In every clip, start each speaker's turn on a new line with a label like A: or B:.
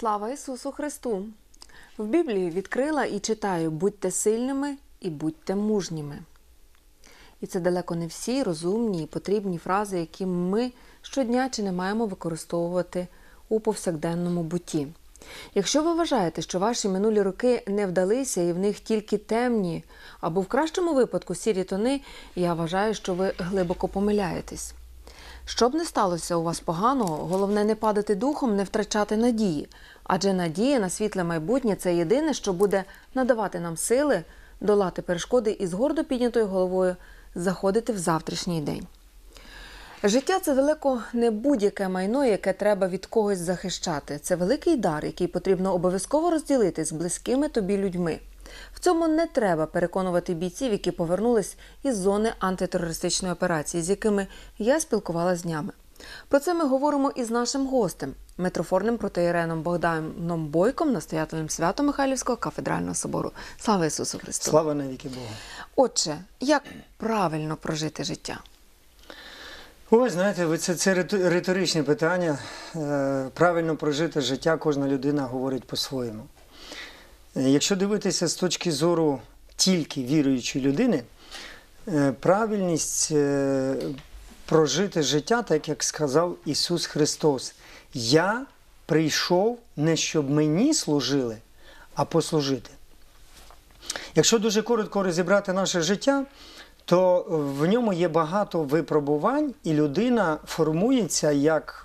A: Слава Ісусу Христу! В Біблії відкрила і читаю: «Будьте сильними і будьте мужніми». І це далеко не всі розумні і потрібні фрази, які ми щодня чи не маємо використовувати у повсякденному бутті. Якщо ви вважаєте, що ваші минулі роки не вдалися і в них тільки темні, або в кращому випадку сірі тони, я вважаю, що ви глибоко помиляєтесь. Що б не сталося у вас поганого, головне не падати духом, не втрачати надії. Адже надія на світле майбутнє – це єдине, що буде надавати нам сили долати перешкоди і з гордо піднятою головою заходити в завтрашній день. Життя – це далеко не будь-яке майно, яке треба від когось захищати. Це великий дар, який потрібно обов'язково розділити з близькими тобі людьми. В цьому не треба переконувати бійців, які повернулись із зони антитерористичної операції, з якими я спілкувалася днями. Про це ми говоримо із нашим гостем, митрофорним протоієреєм Богданом Бойком, настоятелем Свято-Михайлівського кафедрального собору. Слава Ісусу Христу!
B: Слава навіки Богу!
A: Отже, як правильно прожити життя?
B: Ой, знаєте, це риторичне питання. Правильно прожити життя кожна людина говорить по-своєму. Якщо дивитися з точки зору тільки віруючої людини, правильність прожити життя, так як сказав Ісус Христос: «Я прийшов не щоб мені служили, а послужити». Якщо дуже коротко розібрати наше життя, то в ньому є багато випробувань, і людина формується як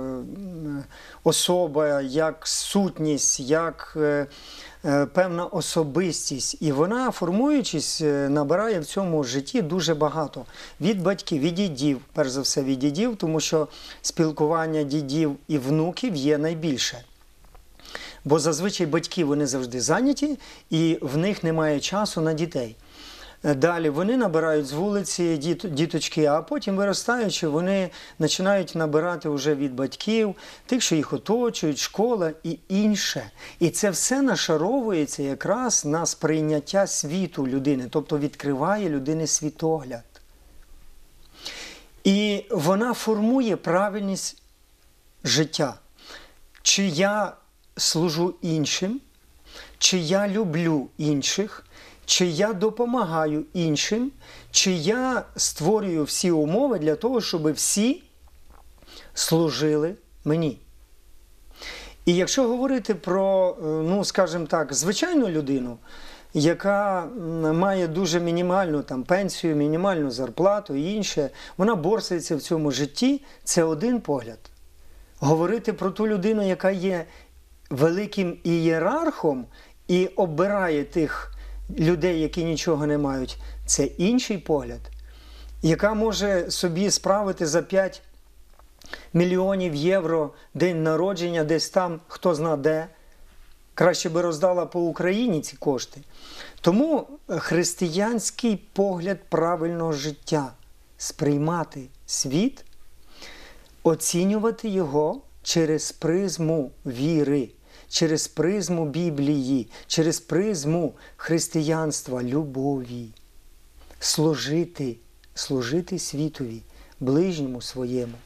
B: особа, як сутність, як певна особистість. І вона, формуючись, набирає в цьому житті дуже багато. Від батьків, від дідів, перш за все від дідів, тому що спілкування дідів і внуків є найбільше. Бо зазвичай батьки, вони завжди зайняті, і в них немає часу на дітей. Далі вони набирають з вулиці діточки, а потім, виростаючи, вони починають набирати вже від батьків, тих, що їх оточують, школа і інше. І це все нашаровується якраз на сприйняття світу людини, тобто відкриває людини світогляд. І вона формує правильність життя. Чи я служу іншим, чи я люблю інших, чи я допомагаю іншим, чи я створюю всі умови для того, щоб всі служили мені. І якщо говорити про, скажімо так, звичайну людину, яка має дуже мінімальну пенсію, мінімальну зарплату і інше, вона борсається в цьому житті, це один погляд. Говорити про ту людину, яка є великим ієрархом і обирає тих людей, які нічого не мають, це інший погляд, яка може собі справити за 5 мільйонів євро день народження, десь там, хто зна де, краще би роздала по Україні ці кошти. Тому християнський погляд правильного життя – сприймати світ, оцінювати його через призму віри, через призму Біблії, через призму християнства, любові. Служити світові, ближньому своєму.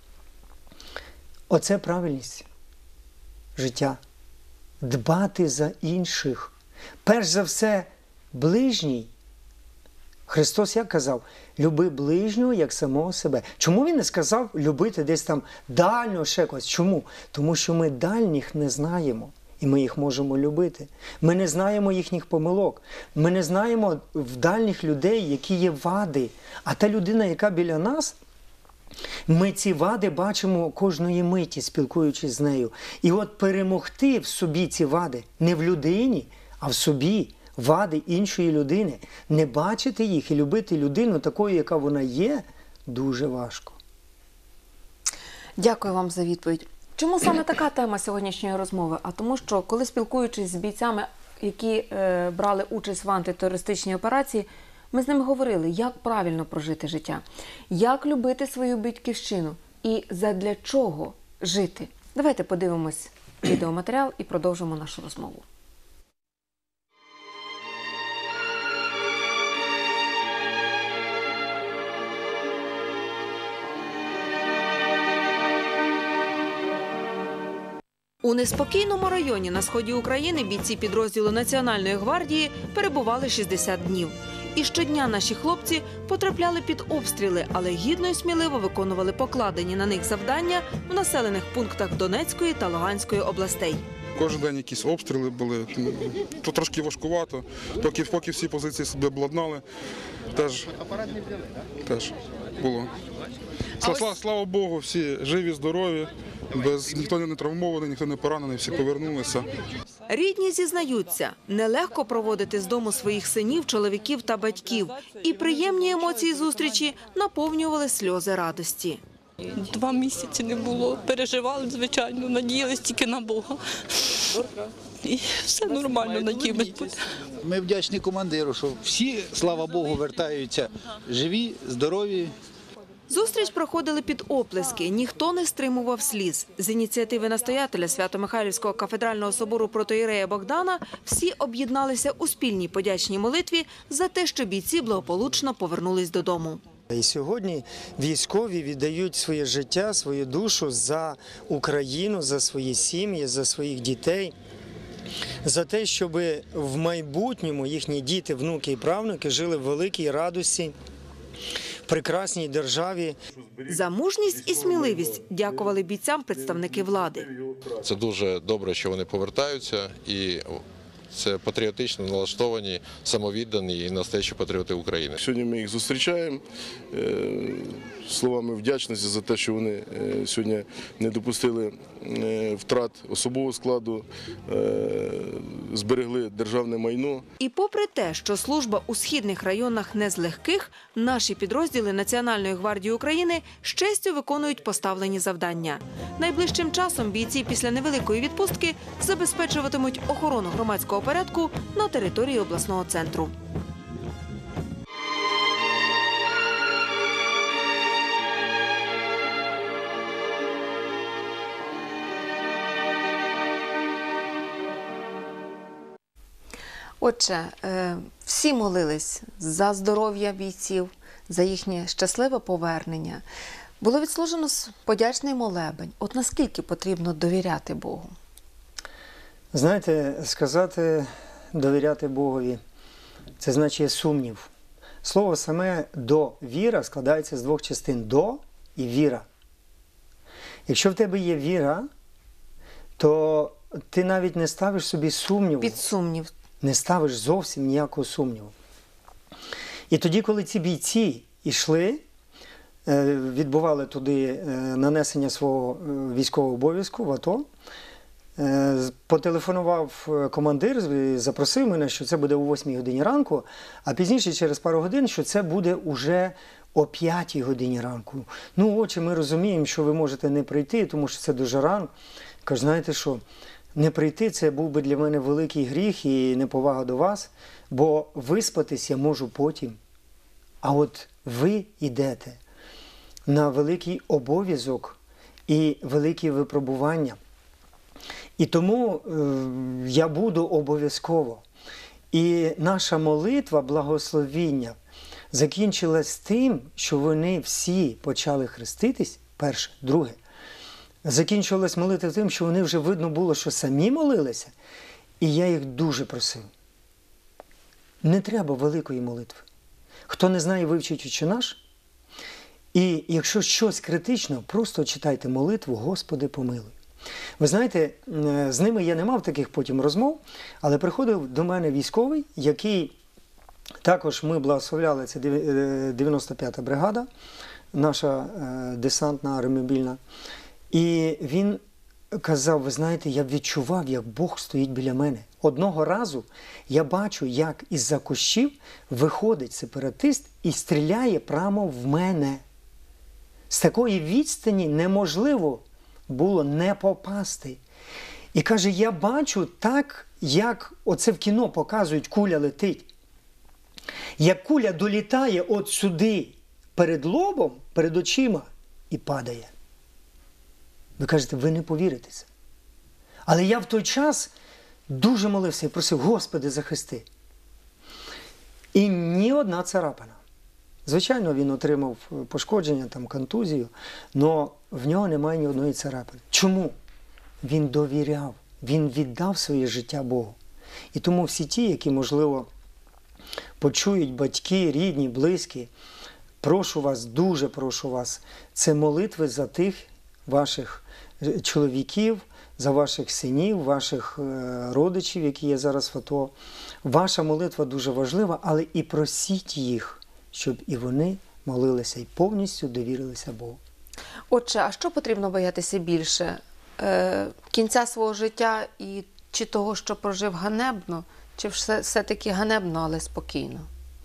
B: Оце правильність життя. Дбати за інших. Перш за все, ближній. Христос як казав? Люби ближнього, як самого себе. Чому Він не сказав любити десь там дально, ще когось? Чому? Тому що ми дальніх не знаємо, і ми їх можемо любити. Ми не знаємо їхніх помилок. Ми не знаємо в дальніх людей, які є вади. А та людина, яка біля нас, ми ці вади бачимо кожної миті, спілкуючись з нею. І от перемогти в собі ці вади, не в людині, а в собі, вади іншої людини, не бачити їх і любити людину такою, яка вона є, дуже важко.
A: Дякую вам за відповідь. Чому саме така тема сьогоднішньої розмови? А тому що, коли спілкуючись з бійцями, які брали участь в антитерористичній операції, ми з ними говорили, як правильно прожити життя, як любити свою батьківщину і задля чого жити. Давайте подивимось відеоматеріал і продовжимо нашу розмову.
C: У
A: У неспокійному районі на сході України бійці підрозділу Національної гвардії перебували 60 днів. І щодня наші хлопці потрапляли під обстріли, але гідно і сміливо виконували покладені на них завдання в населених пунктах Донецької та Луганської областей.
C: Кожен день якісь обстріли були, то трошки важкувато, поки всі позиції себе обладнали, теж було. Слава Богу, всі живі, здорові, ніхто не травмований, ніхто не поранений, всі повернулися.
A: Рідні зізнаються, нелегко проводити з дому своїх синів, чоловіків та батьків. І приємні емоції зустрічі наповнювали сльози радості.
D: 2 місяці не було, переживали, звичайно, надіялись тільки на Бога. І все нормально, надіємось буде.
E: Ми вдячні командиру, що всі, слава Богу, вертаються живі, здорові.
A: Зустріч проходили під оплески, ніхто не стримував сліз. З ініціативи настоятеля Свято-Михайлівського кафедрального собору протоієрея Богдана всі об'єдналися у спільній подячній молитві за те, що бійці благополучно повернулись додому.
B: І сьогодні військові віддають своє життя, свою душу за Україну, за свої сім'ї, за своїх дітей, за те, щоб в майбутньому їхні діти, внуки і правнуки жили в великій радості, в прекрасній державі.
A: За мужність і сміливість дякували бійцям представники влади.
F: Це дуже добре, що вони повертаються, і це патріотично налаштовані, самовіддані і настоящі патріоти України.
G: Сьогодні ми їх зустрічаємо словами вдячності за те, що вони сьогодні не допустили втрат особового складу, зберегли державне майно.
A: І попри те, що служба у східних районах не з легких, наші підрозділи Національної гвардії України з честю виконують поставлені завдання. Найближчим часом бійці після невеликої відпустки забезпечуватимуть охорону громадського порядку на території обласного центру. Отже, всі молились за здоров'я бійців, за їхнє щасливе повернення. Було відслужено подячний молебень. От наскільки потрібно довіряти Богу?
B: Знаєте, сказати довіряти Богові – це значить сумнів. Слово саме «довіра» складається з 2 частин – «до» і «віра». Якщо в тебе є віра, то ти навіть не ставиш собі сумніву.
A: Під сумнів.
B: Не ставиш зовсім ніякого сумніву. І тоді, коли ці бійці йшли, відбували туди нанесення свого військового обов'язку в АТО, потелефонував командир, запросив мене, що це буде о 8 годині ранку, а пізніше, через пару годин, що це буде уже о 5 годині ранку. Ну, отче, ми розуміємо, що ви можете не прийти, тому що це дуже рано. Кажу, знаєте що, не прийти – це був би для мене великий гріх і неповага до вас, бо виспатись я можу потім. А от ви йдете на великий обов'язок і великі випробування. І тому я буду обов'язково. І наша молитва, благословіння, закінчилась тим, що вони всі почали хреститись, перше, друге. Закінчилась молитва тим, що вони вже видно було, що самі молилися, і я їх дуже просив. Не треба великої молитви. Хто не знає, вивчить «Отче наш». І якщо щось критично, просто читайте молитву «Господи, помилуй». Ви знаєте, з ними я не мав таких потім розмов, але приходив до мене військовий, який також ми благословляли, це 95-та бригада, наша десантна аеромобільна. І він казав, ви знаєте, я відчував, як Бог стоїть біля мене. Одного разу я бачу, як із-за кущів виходить сепаратист і стріляє прямо в мене. З такої відстані неможливо було не попасти. І каже, я бачу так, як оце в кіно показують, куля летить. Як куля долітає от сюди перед лобом, перед очима і падає. Ви кажете, ви не повірите це. Але я в той час дуже молився і просив, Господи, захисти. І ні одна царапина. Звичайно, він отримав пошкодження, там, контузію, але в нього немає ні одної царапини. Чому? він довіряв, він віддав своє життя Богу. І тому всі ті, які, можливо, почують батьки, рідні, близькі, прошу вас, дуже прошу вас, це молитви за тих ваших чоловіків, за ваших синів, ваших родичів, які є зараз в АТО. Ваша молитва дуже важлива, але і просіть їх, щоб і вони молилися і повністю довірилися Богу.
A: Отже, а що потрібно боятися більше? Кінця свого життя і чи того, що прожив ганебно, чи все-таки ганебно, але спокійно?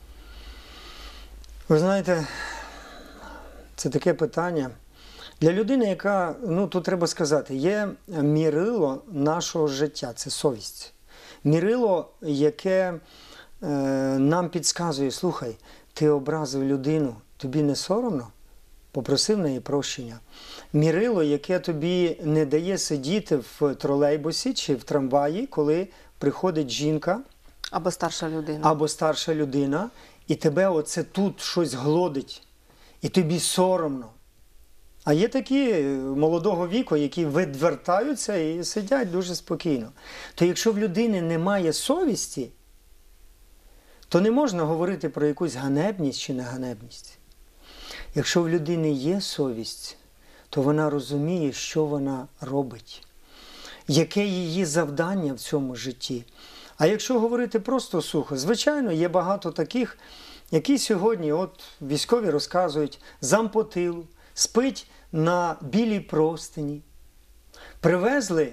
B: Ви знаєте, це таке питання. Для людини, яка, тут треба сказати, є мірило нашого життя, це совість. Мірило, яке нам підказує, слухай, ти образив людину, тобі не соромно? Попросив в неї прощення. Мірило, яке тобі не дає сидіти в тролейбусі чи в трамваї, коли приходить жінка
A: Або старша людина.
B: або старша людина, і тебе оце тут щось глодить, і тобі соромно. А є такі молодого віку, які відвертаються і сидять дуже спокійно. То якщо в людини немає совісті, то не можна говорити про якусь ганебність чи неганебність. Якщо в людини є совість, то вона розуміє, що вона робить, яке її завдання в цьому житті. А якщо говорити просто сухо, звичайно, є багато таких, які сьогодні, військові розказують, зампотил, спить на білій простині. Привезли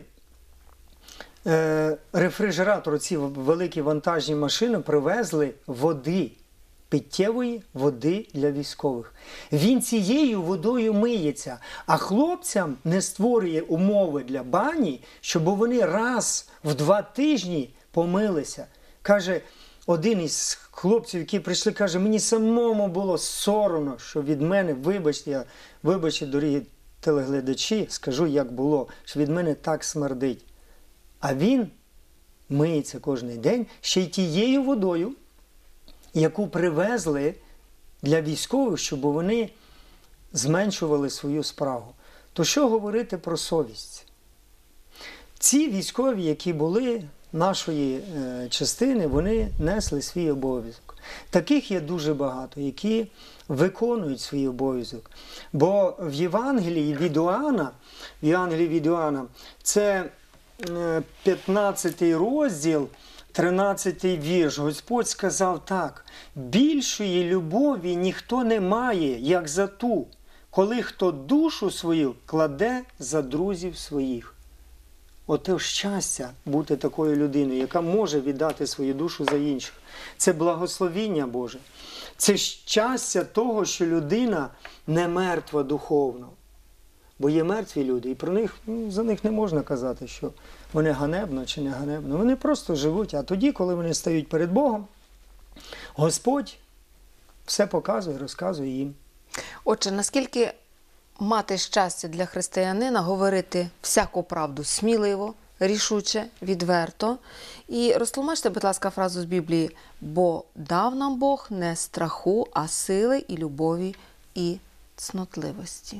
B: рефрижератор, ці великі вантажні машини, привезли води, питтєвої води для військових. Він цією водою миється, а хлопцям не створює умови для бані, щоб вони раз в 2 тижні помилися. Каже, один із хлопців, які прийшли, каже, мені самому було соромно, що від мене, вибачте, дорогі телеглядачі, скажу, як було, що від мене так смердить. А він миється кожен день ще й тією водою, яку привезли для військових, щоб вони зменшували свою спрагу. То що говорити про совість? Ці військові, які були нашої частини, вони несли свій обов'язок. Таких є дуже багато, які виконують свій обов'язок. Бо в Євангелії від Іоанна, це 15 розділ, 13-й вірш, Господь сказав так: «Більшої любові ніхто не має, як за ту, коли хто душу свою кладе за друзів своїх». Оте щастя бути такою людиною, яка може віддати свою душу за інших. Це благословіння Боже. Це щастя того, що людина не мертва духовно. Бо є мертві люди, і про них, за них не можна казати, що вони ганебно чи не ганебно. Вони просто живуть, а тоді, коли вони стають перед Богом, Господь все показує, розказує їм.
A: Отже, наскільки мати щастя для християнина говорити всяку правду сміливо, рішуче, відверто. І розтлумачте, будь ласка, фразу з Біблії: «Бо дав нам Бог не страху, а сили і любові і цнотливості».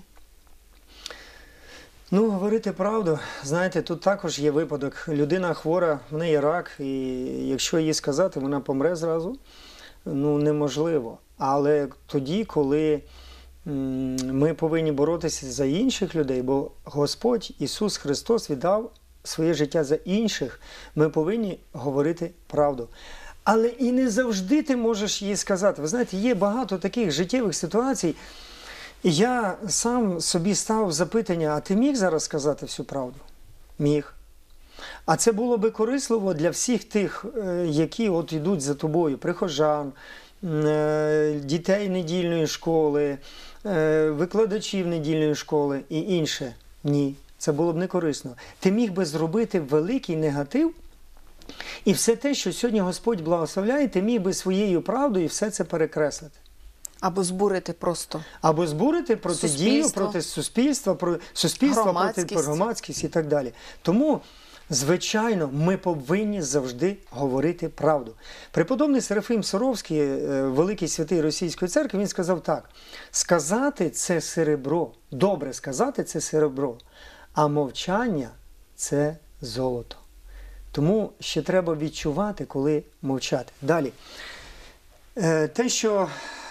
B: Говорити правду, знаєте, тут також є випадок. Людина хвора, в неї рак, і якщо їй сказати, вона помре зразу, неможливо. Але тоді, коли ми повинні боротися за інших людей, бо Господь Ісус Христос віддав своє життя за інших, ми повинні говорити правду. Але і не завжди ти можеш їй сказати. Ви знаєте, є багато таких життєвих ситуацій, і я сам собі ставив запитання: а ти міг зараз сказати всю правду? Міг. А це було би корисливо для всіх тих, які йдуть за тобою, прихожан, дітей недільної школи, викладачів недільної школи і інше. Ні, це було б не корисно. Ти міг би зробити великий негатив, і все те, що сьогодні Господь благословляє, ти міг би своєю правдою все це перекреслити.
A: Або збурити просто.
B: Або збурити протидію проти суспільства, проти громадськість і так далі. Тому, звичайно, ми повинні завжди говорити правду. Преподобний Серафим Саровський, великий святий Російської церкви, він сказав так: сказати – це серебро, добре сказати – це серебро, а мовчання це золото. Тому ще треба відчувати, коли мовчати. Далі. Те, що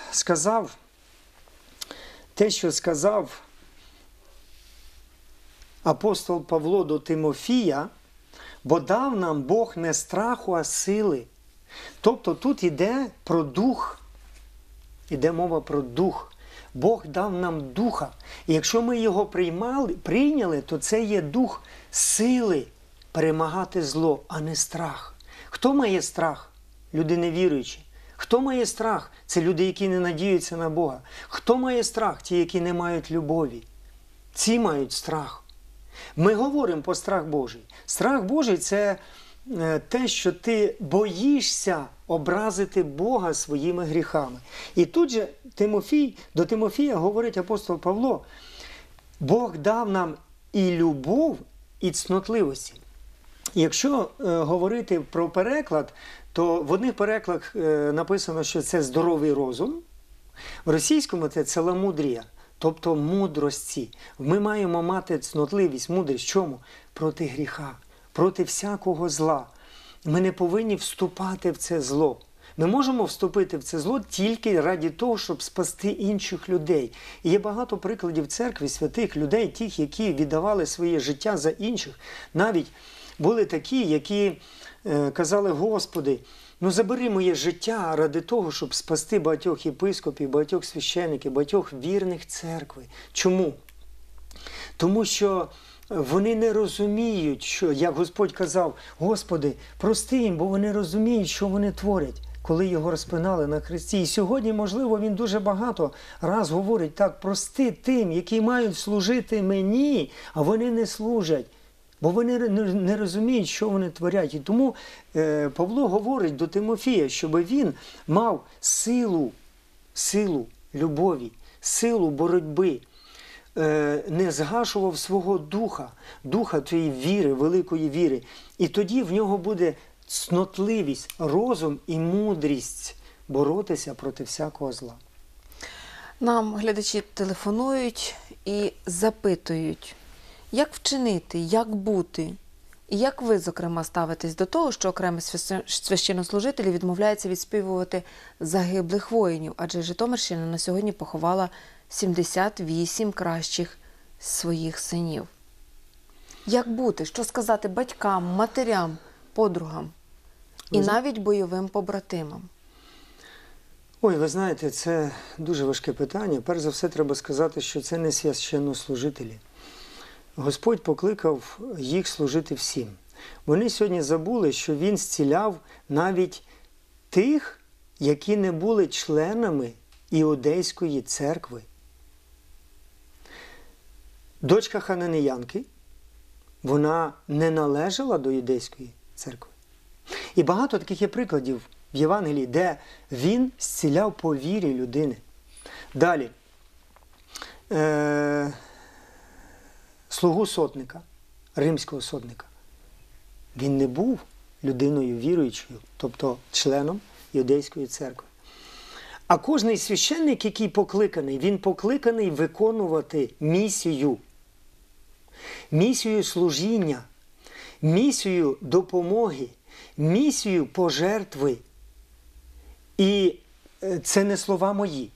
B: сказав апостол Павло до Тимофія, бо дав нам Бог не страху, а сили. Тобто тут йде про дух, йде мова про дух. Бог дав нам духа. І якщо ми його прийняли, то це є дух сили перемагати зло, а не страх. Хто має страх? Люди невіруючі. Хто має страх? Це люди, які не надіються на Бога. Хто має страх? Ті, які не мають любові. Ці мають страх. Ми говоримо про страх Божий. Страх Божий – це те, що ти боїшся образити Бога своїми гріхами. І тут же до Тимофія говорить апостол Павло, Бог дав нам і любов, і цнотливості. Якщо говорити про переклад, то в одних перекладах написано, що це здоровий розум, в російському це целомудрія, тобто мудрості. Ми маємо мати цнотливість, мудрість. Чому? Проти гріха, проти всякого зла. Ми не повинні вступати в це зло. Ми можемо вступити в це зло тільки раді того, щоб спасти інших людей. І є багато прикладів церкви, святих людей, тих, які віддавали своє життя за інших. Навіть були такі, які казали, Господи, ну забери моє життя ради того, щоб спасти багатьох єпископів, багатьох священиків, багатьох вірних церкви. Чому? Тому що вони не розуміють, що, як Господь казав, Господи, прости їм, бо вони розуміють, що вони творять, коли його розпинали на хресті. І сьогодні, можливо, він дуже багато раз говорить так, прости тим, які мають служити мені, а вони не служать. Бо вони не розуміють, що вони творять. І тому Павло говорить до Тимофія, щоб він мав силу любові, силу боротьби, не згашував свого духа цієї віри, великої віри. І тоді в нього буде цнотливість, розум і мудрість боротися проти всякого зла.
A: Нам глядачі телефонують і запитують, як вчинити, як бути? І як ви, зокрема, ставитесь до того, що окремі священнослужителі відмовляються відспівувати загиблих воїнів? Адже Житомирщина на сьогодні поховала 78 кращих своїх синів. Як бути? Що сказати батькам, матерям, подругам і навіть бойовим побратимам?
B: Ой, ви знаєте, це дуже важке питання. Перш за все, треба сказати, що це не священнослужителі. Господь покликав їх служити всім. Вони сьогодні забули, що Він зціляв навіть тих, які не були членами Іудейської церкви. Дочка Хананіянки, вона не належала до Іудейської церкви. І багато таких є прикладів в Євангелії, де Він зціляв по вірі людини. Далі. Слугу сотника, римського сотника. Він не був людиною віруючою, тобто членом Іудейської церкви. А кожний священник, який покликаний, він покликаний виконувати місію служіння, місію допомоги, місію пожертви. І це не слова мої.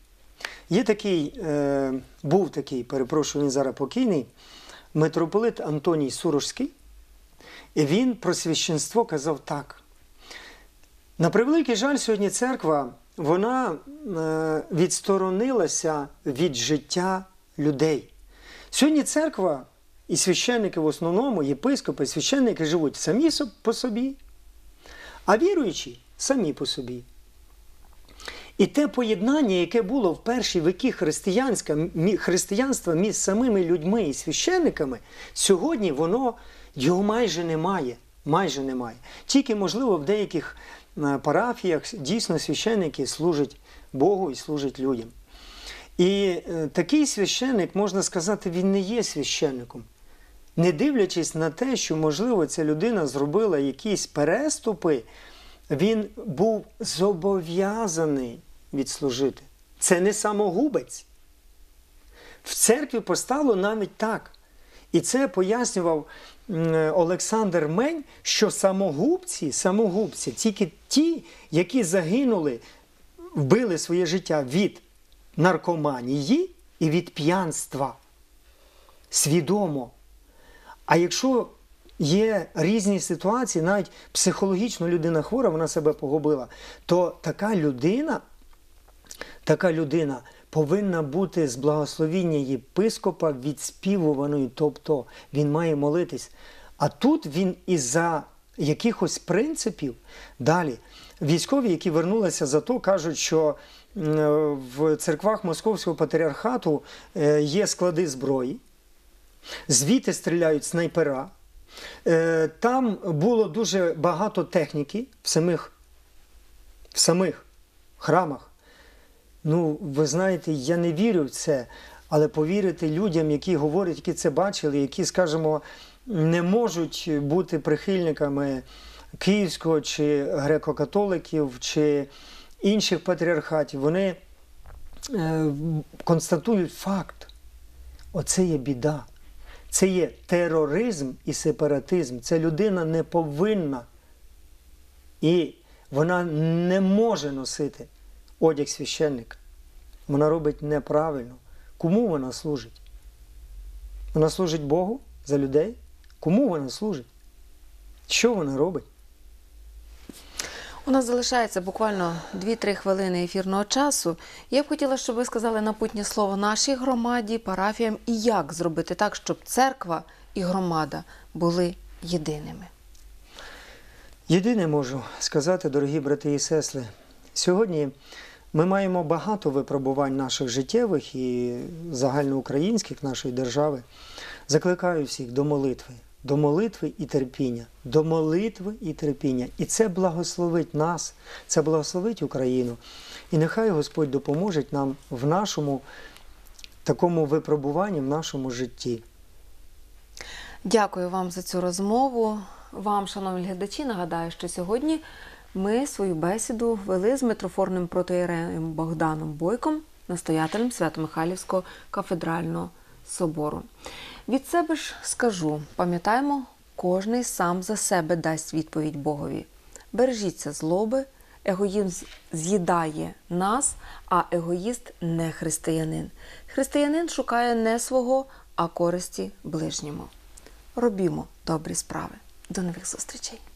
B: Був такий, перепрошую, він зараз покійний, митрополит Антоній Сурожський, і він про священство казав так. На превеликий жаль, сьогодні церква, вона відсторонилася від життя людей. Сьогодні церква і священники в основному, єпископи, священники живуть самі по собі, а віруючі самі по собі. І те поєднання, яке було в перші віки християнства між самими людьми і священниками, сьогодні його майже немає. Майже немає. Тільки, можливо, в деяких парафіях дійсно священники служать Богу і служать людям. І такий священник, можна сказати, він не є священником. Не дивлячись на те, що, можливо, ця людина зробила якісь переступи, він був зобов'язаний відслужити. Це не самогубець. В церкві постало навіть так. І це пояснював Олександр Мень, що самогубці, тільки ті, які загинули, вбили своє життя від наркоманії і від п'янства. Свідомо. А якщо є різні ситуації, навіть психологічно людина хвора, вона себе погубила, то така людина повинна бути з благословіння єпископа відспівуваною, тобто він має молитись. А тут він із-за якихось принципів, далі, військові, які вернулися з АТО, кажуть, що в церквах Московського патріархату є склади зброї, звідти стріляють снайпера, там було дуже багато техніки в самих храмах. Ну, ви знаєте, я не вірю в це, але повірити людям, які говорять, які це бачили, які, скажімо, не можуть бути прихильниками Київського чи греко-католиків, чи інших патріархатів, вони констатують факт. Оце є біда. Це є тероризм і сепаратизм. Ця людина не повинна і вона не може носити одяг священника. Вона робить неправильно. Кому вона служить? Вона служить Богу за людей? Кому вона служить? Що вона робить?
A: У нас залишається буквально 2-3 хвилини ефірного часу. Я б хотіла, щоб ви сказали напутнє слово нашій громаді, парафіям і як зробити так, щоб церква і громада були єдиними.
B: Єдине можу сказати, дорогі брати і сестри, сьогодні ми маємо багато випробувань наших життєвих і загальноукраїнських нашої держави. Закликаю всіх до молитви і терпіння, до молитви і терпіння. І це благословить нас, це благословить Україну. І нехай Господь допоможе нам в нашому такому випробуванні, в нашому житті.
A: Дякую вам за цю розмову. Вам, шановні глядачі, нагадаю, що сьогодні ми свою бесіду вели з митрофорним протоієреєм Богданом Бойком, настоятелем Свято-Михайлівського кафедрального собору. Від себе ж скажу, пам'ятаємо, кожний сам за себе дасть відповідь Богові. Бережіться злоби, егоїзм з'їдає нас, а егоїст не християнин. Християнин шукає не свого, а користі ближньому. Робімо добрі справи. До нових зустрічей!